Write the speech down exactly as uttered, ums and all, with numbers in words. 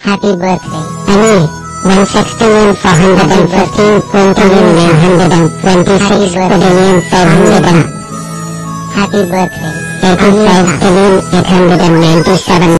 Happy birthday. Anil, one sixteen four hundred fifteen, twenty nine hundred twenty-six, twenty five hundred. Happy birthday. eighty-five, eight hundred ninety-seven.